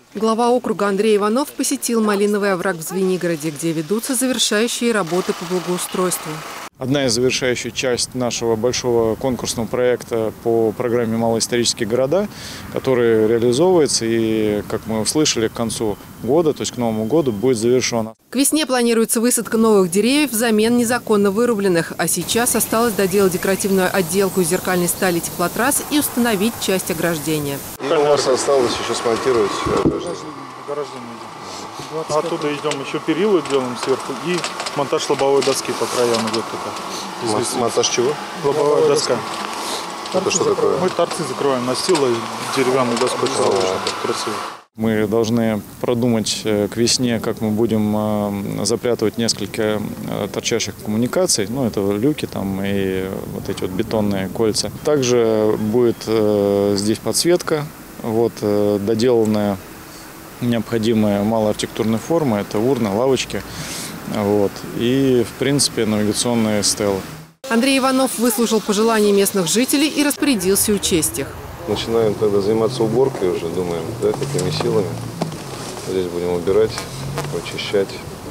Глава округа Андрей Иванов посетил Малиновый овраг в Звенигороде, где ведутся завершающие работы по благоустройству. Одна из завершающих часть нашего большого конкурсного проекта по программе «Малоисторические города», который реализовывается и, как мы услышали, к концу года, то есть к Новому году, будет завершена. К весне планируется высадка новых деревьев взамен незаконно вырубленных, а сейчас осталось доделать декоративную отделку из зеркальной стали теплотрасс и установить часть ограждения. И у вас осталось еще смонтировать ограждение. Оттуда идем, еще перила делаем сверху и монтаж лобовой доски по краям идет туда. Монтаж чего? Лобовая доска. Это что такое? Мы торцы закрываем настилой деревянной доской, чтобы красиво. Мы должны продумать к весне, как мы будем запрятывать несколько торчащих коммуникаций. Ну, это люки там и вот эти вот бетонные кольца. Также будет здесь подсветка, вот, доделанная необходимая малая архитектурная форма. Это урна, лавочки. Вот, и, в принципе, навигационные стелы. Андрей Иванов выслушал пожелания местных жителей и распорядился учесть их. Начинаем тогда заниматься уборкой уже, думаем, да, какими силами. Здесь будем убирать, очищать.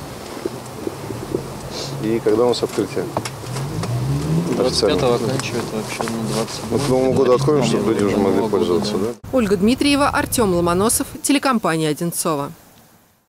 И когда у нас открытие? 25-го оканчивает вообще, 27-го. Вот к Новому году откроем, чтобы люди уже могли пользоваться, да? Ольга Дмитриева, Артем Ломоносов, телекомпания «Одинцова».